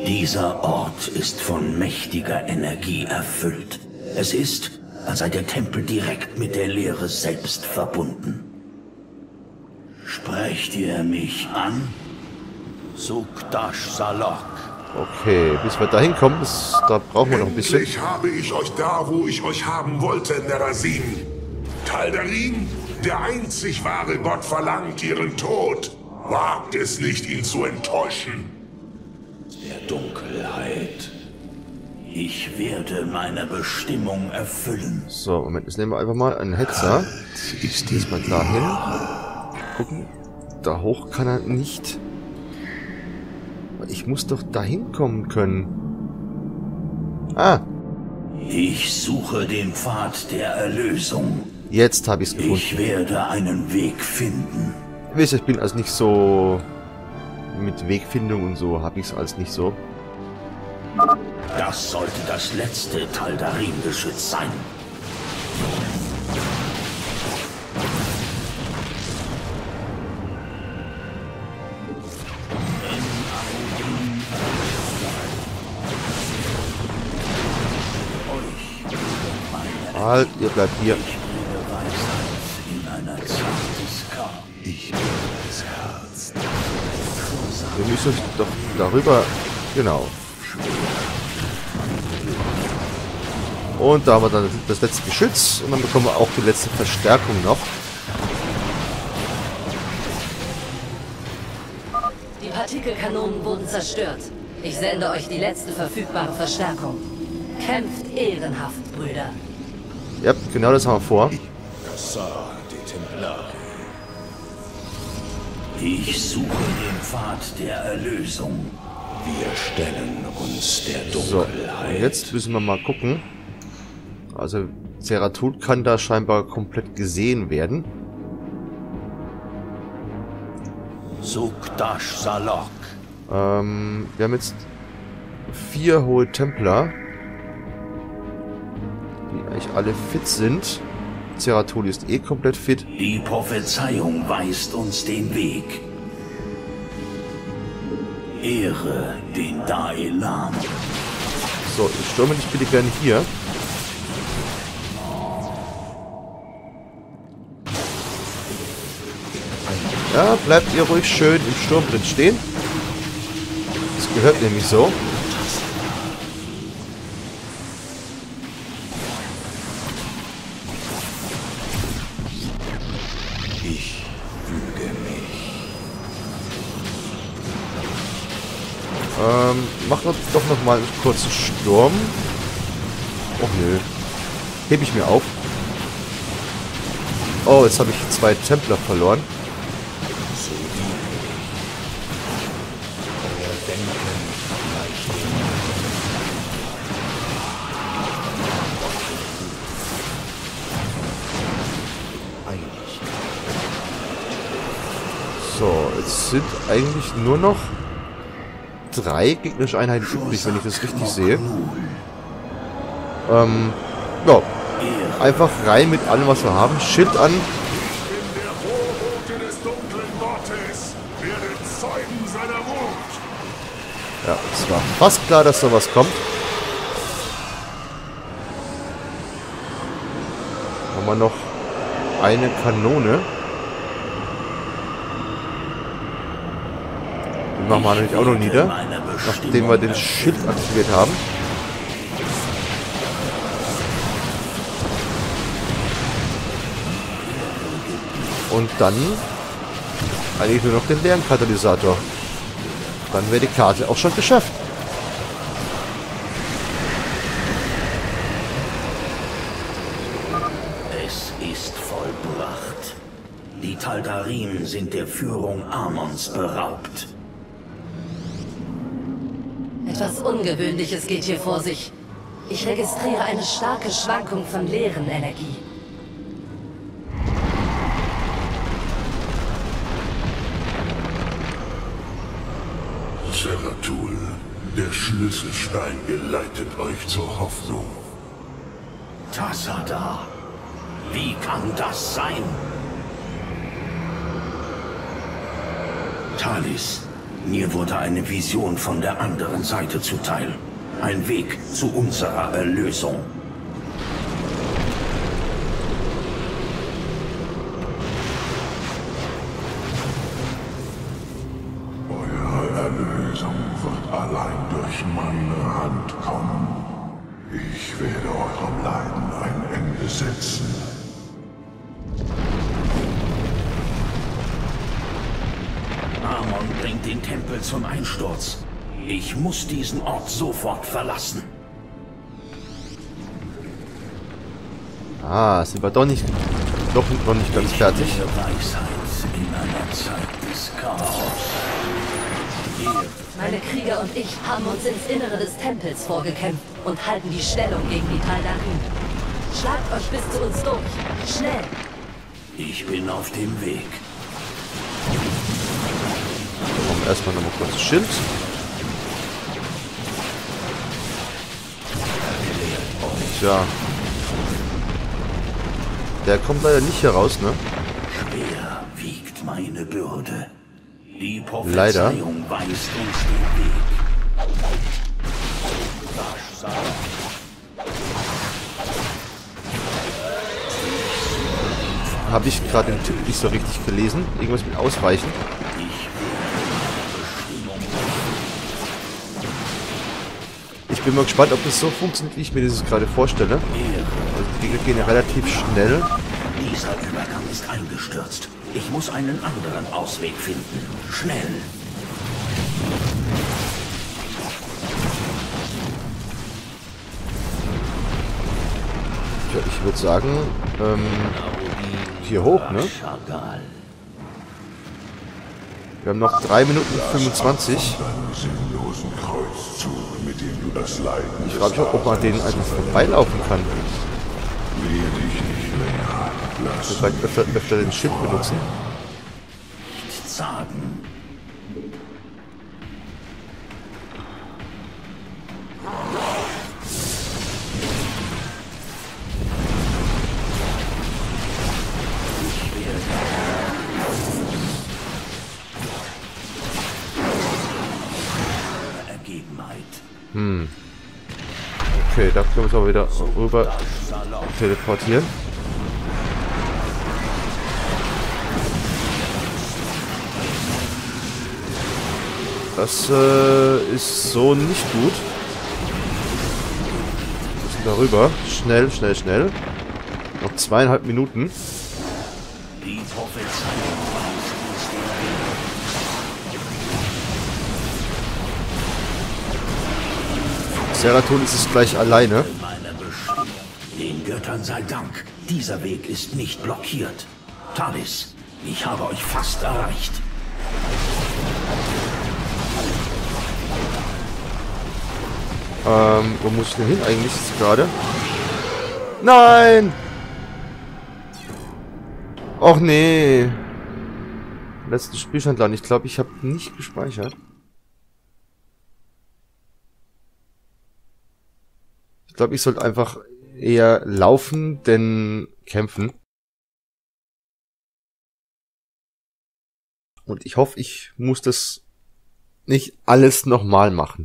Dieser Ort ist von mächtiger Energie erfüllt. Es ist, als sei der Tempel direkt mit der Leere selbst verbunden. Sprecht ihr mich an? Sukdash Salok. Okay, bis wir da hinkommen, da brauchen wir noch ein bisschen. Endlich habe ich euch da, wo ich euch haben wollte, Nerasin. Taldarin, der einzig wahre Gott, verlangt ihren Tod. Wagt es nicht, ihn zu enttäuschen. Der Dunkelheit. Ich werde meine Bestimmung erfüllen. So, Moment, jetzt nehmen wir einfach mal einen Hetzer. Ich stehe mal dahin. Gucken. Da hoch kann er nicht. Ich muss doch dahin kommen können. Ah. Ich suche den Pfad der Erlösung. Jetzt habe ich es gefunden. Ich werde einen Weg finden. Ihr wisst, ich bin also nicht so... Mit Wegfindung und so habe ich es als nicht so. Das sollte das letzte Taldarin-Geschütz sein. Halt, ihr bleibt hier. Wir müssen doch darüber... Genau. Und da haben wir dann das letzte Geschütz. Und dann bekommen wir auch die letzte Verstärkung noch. Die Partikelkanonen wurden zerstört. Ich sende euch die letzte verfügbare Verstärkung. Kämpft ehrenhaft, Brüder. Ja, genau das haben wir vor. Ich suche den Pfad der Erlösung. Wir stellen uns der Dunkelheit. So, und jetzt müssen wir mal gucken. Also, Zeratul kann da scheinbar komplett gesehen werden. Sukdash Salok. Wir haben jetzt 4 hohe Templer, die eigentlich alle fit sind. Zeratul ist eh komplett fit. Die Prophezeiung weist uns den Weg. Ehre den Daelan. So, ich stürme dich bitte gerne hier. Ja, bleibt ihr ruhig schön im Sturm drin stehen. Das gehört nämlich so. Ich füge mich. Macht doch noch mal einen kurzen Sturm. Och nö. Hebe ich mir auf. Oh, jetzt habe ich 2 Templer verloren. So, jetzt sind eigentlich nur noch 3 gegnerische Einheiten übrig, wenn ich das richtig sehe. Ja. Einfach rein mit allem, was wir haben. Schild an. Ich bin der Vorbote des dunklen Gottes. Werde Zeugen seiner Wut. Ja, es war fast klar, dass sowas kommt. Haben wir noch eine Kanone. Die machen wir natürlich auch noch nieder, nachdem wir den Schild aktiviert haben. Und dann eigentlich nur noch den leeren Katalysator. Dann wäre die Karte auch schon geschafft. Es ist vollbracht. Die Taldarim sind der Führung Amons beraubt. Etwas Ungewöhnliches geht hier vor sich. Ich registriere eine starke Schwankung von leeren Energie. Zeratul, der Schlüsselstein geleitet euch zur Hoffnung. Tassada, wie kann das sein? Talis, Mir wurde eine Vision von der anderen Seite zuteil. Ein Weg zu unserer Erlösung. Eure Erlösung wird allein durch meine Hand kommen. Ich werde eurem Leiden ein Ende setzen. Amon bringt den Tempel zum Einsturz. Ich muss diesen Ort sofort verlassen. Ah, sind wir doch nicht ganz fertig. Ich lehre Weisheit in einer Zeit des Chaos. Meine Krieger und ich haben uns ins Innere des Tempels vorgekämpft und halten die Stellung gegen die Taldarim. Schlagt euch bis zu uns durch. Schnell! Ich bin auf dem Weg. Dann machen wir erstmal nochmal kurz das Schild. Tja. Der kommt leider nicht hier raus, ne? Schwer wiegt meine Bürde. Die Leider. Prophezeiung weist uns den Weg. Habe ich gerade den Tipp nicht so richtig gelesen. Irgendwas mit Ausweichen. Ich bin mal gespannt, ob das so funktioniert, wie ich mir das gerade vorstelle. Also die Gegner gehen ja relativ schnell. Dieser Übergang ist eingestürzt. Ich muss einen anderen Ausweg finden. Schnell. Ja, ich würde sagen, hier hoch, ne? Wir haben noch 3 Minuten 25. Deinen sinnlosen Kreuzzug, mit dem du das Leiden Ich frage mich auch, ob man den einfach vorbeilaufen kann. Wehe dich nicht länger. Lass Vielleicht öfter den Schild benutzen. Nichts sagen. Okay, da können wir uns aber wieder rüber teleportieren. Das ist so nicht gut. Wir müssen darüber. Schnell, schnell, schnell. Noch 2,5 Minuten. Die Prophezeiung weist uns den Weg. Seratul ist es gleich alleine. Den Göttern sei Dank. Dieser Weg ist nicht blockiert. Talis, ich habe euch fast erreicht. Wo muss ich denn hin eigentlich jetzt gerade? Nein! Och nee. Letzten Spielstand lang. Ich glaube, ich habe nicht gespeichert. Ich glaube, ich sollte einfach eher laufen, denn kämpfen. Und ich hoffe, ich muss das nicht alles nochmal machen.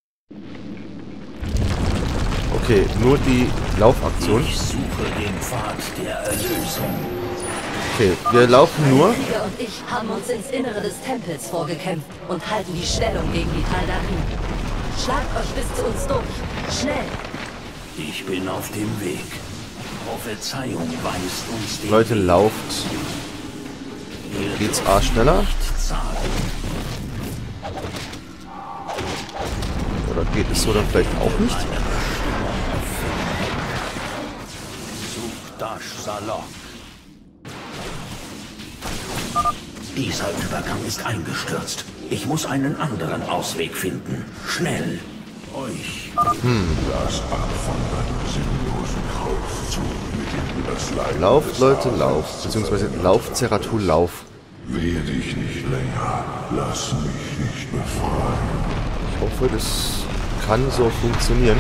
Okay, nur die Laufaktion. Ich suche den Pfad der Erlösung. Okay, wir laufen nur. Meine Krieger und ich haben uns ins Innere des Tempels vorgekämpft und halten die Stellung gegen die Taldarim. Schlagt euch bis zu uns durch. Schnell! Ich bin auf dem Weg. Prophezeiung weist uns den Leute, Weg. lauft. Ihr Geht's A schneller? nicht sagen. Oder geht es so dann vielleicht auch nicht? Sukdash Salok. Dieser Übergang ist eingestürzt. Ich muss einen anderen Ausweg finden. Schnell. Euch. Lass ab von deinem sinnlosen Kreuzzug, mit dem du das Leiden Lauft, des Leute, Daseins lauft. Beziehungsweise lauft, Seratul, lauf. Wehe dich nicht länger. Lass mich nicht befreien. Ich hoffe, das kann so funktionieren.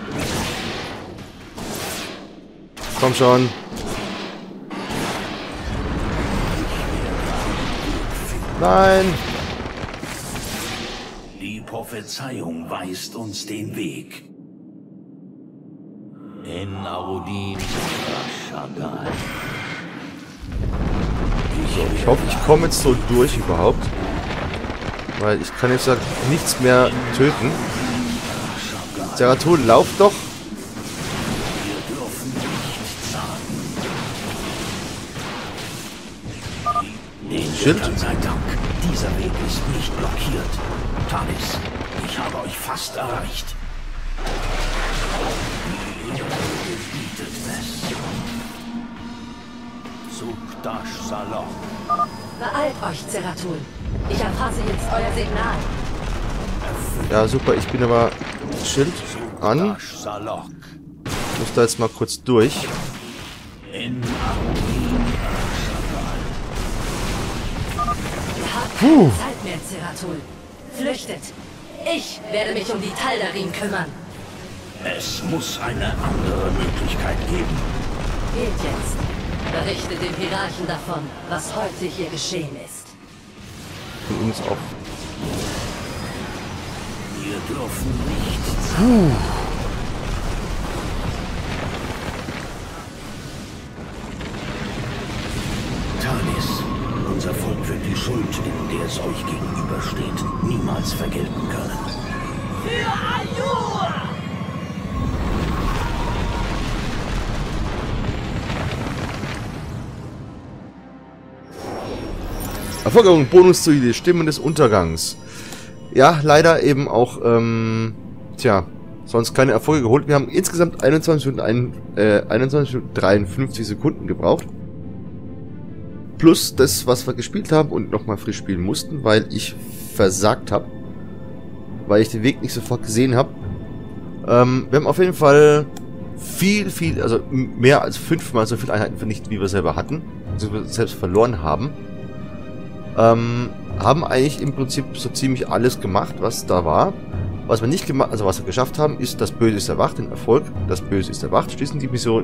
Komm schon. Nein! Die Prophezeiung weist uns den Weg. En Arodin Shaddai. Ich hoffe, ich komme jetzt so durch überhaupt. Weil ich kann jetzt ja nichts mehr töten. Zeratul, lauf doch! Wir dürfen nicht sagen. Den Schild? Göttern sei Dank, dieser Weg ist nicht blockiert. Talis, ich habe euch fast erreicht. Die Ehre gebietet es. Sukdash Salon. Beeilt euch, Zeratul. Ich erfasse jetzt euer Signal. Ja, super, ich bin aber Schild an. Sukdash Salok. Ich muss da jetzt mal kurz durch. In Arodin Ihr habt keine Zeit mehr, Zeratul. Flüchtet. Ich werde mich um die Taldarin kümmern. Es muss eine andere Möglichkeit geben. Geht jetzt. Berichtet dem Hierarchen davon, was heute hier geschehen ist. Von uns auch. Wir dürfen nicht sagen. Talis, unser Volk wird die Schuld, in der es euch gegenübersteht, niemals vergelten können. Für Ayur! Erfolgung, Bonus zu die Stimmen des Untergangs. Ja, leider eben auch, sonst keine Erfolge geholt. Wir haben insgesamt 21 Minuten 53 Sekunden gebraucht. Plus das, was wir gespielt haben und nochmal frisch spielen mussten, weil ich versagt habe. Weil ich den Weg nicht sofort gesehen habe. Wir haben auf jeden Fall also mehr als 5-mal so viele Einheiten vernichtet, wie wir selber hatten. Also wir selbst verloren haben. Haben eigentlich im Prinzip so ziemlich alles gemacht, was da war. Was wir nicht gemacht, also was wir geschafft haben, ist, das Böse ist erwacht, den Erfolg, das Böse ist erwacht, schließen Sie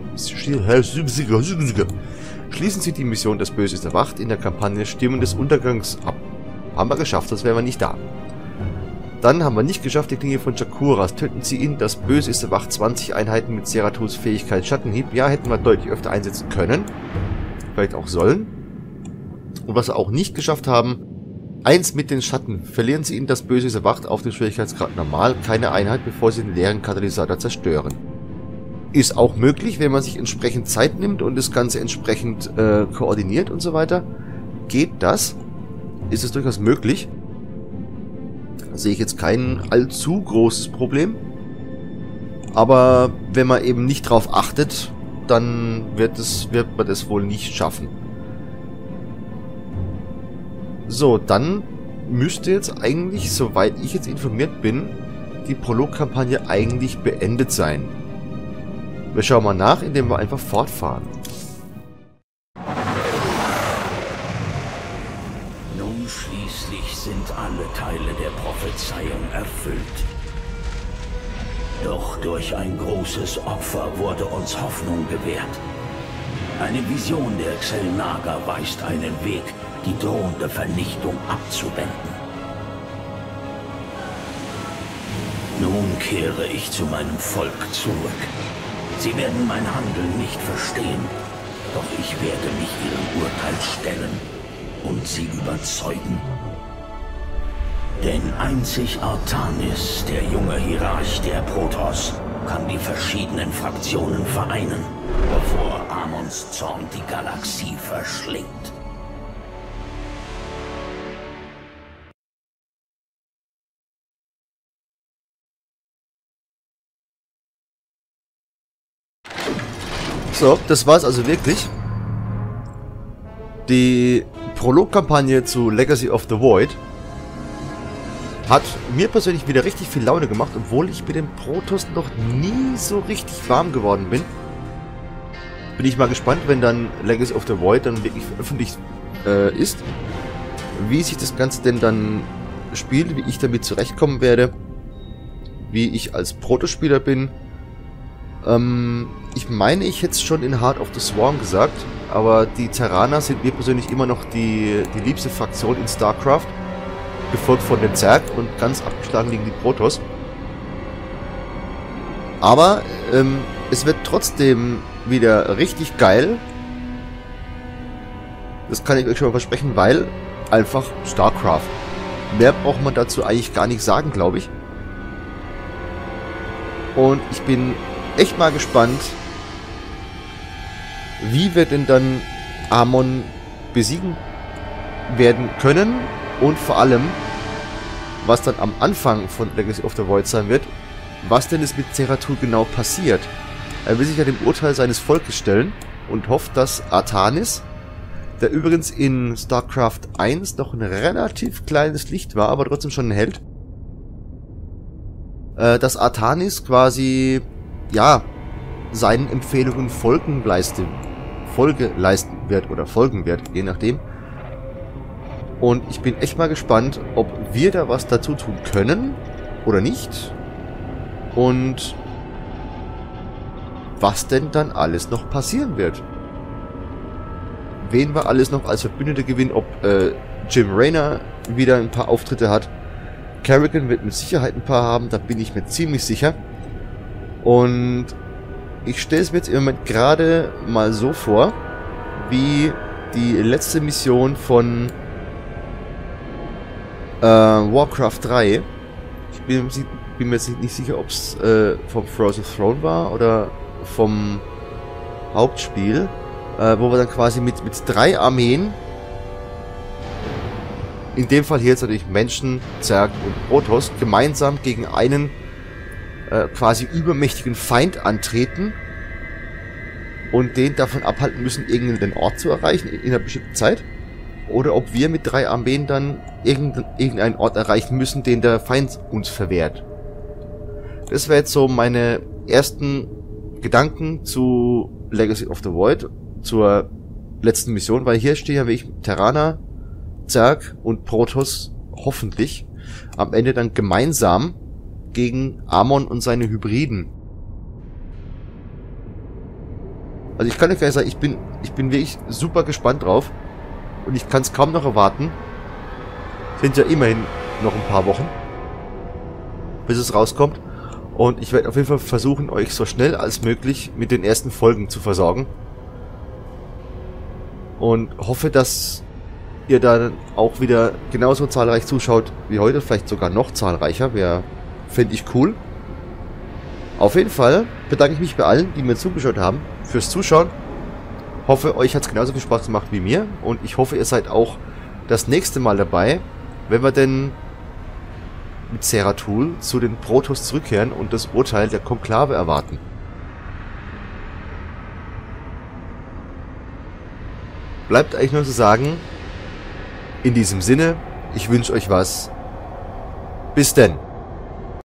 die Mission, das Böse ist erwacht, in der Kampagne Stimmen des Untergangs ab. Haben wir geschafft, sonst wären wir nicht da. Dann haben wir nicht geschafft, die Klinge von Chakuras. Töten Sie ihn, das Böse ist erwacht, 20 Einheiten mit Zeratuls Fähigkeit Schattenhieb. Ja, hätten wir deutlich öfter einsetzen können. Vielleicht auch sollen. Und was wir auch nicht geschafft haben, 1 mit den Schatten. Verlieren Sie ihn, das Böse ist erwacht, auf den Schwierigkeitsgrad normal, keine Einheit, bevor Sie den leeren Katalysator zerstören. Ist auch möglich, wenn man sich entsprechend Zeit nimmt und das Ganze entsprechend koordiniert und so weiter. Geht das? Ist es durchaus möglich. Da sehe ich jetzt kein allzu großes Problem. Aber wenn man eben nicht drauf achtet, dann wird man das wohl nicht schaffen. So, dann müsste jetzt eigentlich, soweit ich jetzt informiert bin, die Prolog-Kampagne eigentlich beendet sein. Wir schauen mal nach, indem wir einfach fortfahren. Nun schließlich sind alle Teile der Prophezeiung erfüllt. Doch durch ein großes Opfer wurde uns Hoffnung gewährt. Eine Vision der Xel'Naga weist einen Weg, die drohende Vernichtung abzuwenden. Nun kehre ich zu meinem Volk zurück. Sie werden mein Handeln nicht verstehen, doch ich werde mich ihrem Urteil stellen und sie überzeugen. Denn einzig Artanis, der junge Hierarch der Protoss, kann die verschiedenen Fraktionen vereinen, bevor Amons Zorn die Galaxie verschlingt. So, das war's also wirklich. Die Prolog-Kampagne zu Legacy of the Void hat mir persönlich wieder richtig viel Laune gemacht, obwohl ich mit dem Protoss noch nie so richtig warm geworden bin. Bin ich mal gespannt, wenn dann Legacy of the Void dann wirklich veröffentlicht ist, wie sich das Ganze denn dann spielt, wie ich damit zurechtkommen werde, wie ich als Protospieler bin. Ich meine, ich hätte es schon in Heart of the Swarm gesagt. aber die Terraner sind mir persönlich immer noch die liebste Fraktion in StarCraft. Gefolgt von den Zerg und ganz abgeschlagen liegen die Protoss. Aber es wird trotzdem wieder richtig geil. Das kann ich euch schon mal versprechen, weil einfach StarCraft. Mehr braucht man dazu eigentlich gar nicht sagen, glaube ich. Und ich bin echt mal gespannt, wie wir denn dann Amon besiegen werden können und vor allem, was dann am Anfang von Legacy of the Void sein wird, was denn ist mit Zeratul genau passiert. Er will sich ja dem Urteil seines Volkes stellen und hofft, dass Artanis, der übrigens in StarCraft 1 noch ein relativ kleines Licht war, aber trotzdem schon ein Held, dass Artanis quasi, ja, seinen Empfehlungen Folge leisten wird oder folgen wird, je nachdem. Und ich bin echt mal gespannt, ob wir da was dazu tun können oder nicht. Und was denn dann alles noch passieren wird. Wen wir alles noch als Verbündete gewinnen, ob Jim Raynor wieder ein paar Auftritte hat. Kerrigan wird mit Sicherheit ein paar haben, da bin ich mir ziemlich sicher. Und ich stelle es mir jetzt im Moment gerade mal so vor, wie die letzte Mission von Warcraft 3. Ich bin mir jetzt nicht sicher, ob es vom Frozen Throne war oder vom Hauptspiel, wo wir dann quasi mit 3 Armeen, in dem Fall hier jetzt natürlich Menschen, Zerg und Protoss, gemeinsam gegen einen quasi übermächtigen Feind antreten und den davon abhalten müssen, irgendeinen Ort zu erreichen in einer bestimmten Zeit. Oder ob wir mit 3 Armeen dann irgendeinen Ort erreichen müssen, den der Feind uns verwehrt. Das wäre jetzt so meine ersten Gedanken zu Legacy of the Void, zur letzten Mission, weil hier stehen ja wirklich Terraner, Zerg und Protoss hoffentlich am Ende dann gemeinsam gegen Amon und seine Hybriden. Also ich kann euch gleich sagen, ich bin wirklich super gespannt drauf und ich kann es kaum noch erwarten. Sind ja immerhin noch ein paar Wochen, bis es rauskommt. Und ich werde auf jeden Fall versuchen, euch so schnell als möglich mit den ersten Folgen zu versorgen. Und hoffe, dass ihr dann auch wieder genauso zahlreich zuschaut wie heute, vielleicht sogar noch zahlreicher. Fände ich cool. Auf jeden Fall bedanke ich mich bei allen, die mir zugeschaut haben, fürs Zuschauen. Hoffe, euch hat es genauso viel Spaß gemacht wie mir. Und ich hoffe, ihr seid auch das nächste Mal dabei, wenn wir denn mit Zeratul zu den Protoss zurückkehren und das Urteil der Konklave erwarten. Bleibt eigentlich nur zu sagen, in diesem Sinne, ich wünsche euch was. Bis denn.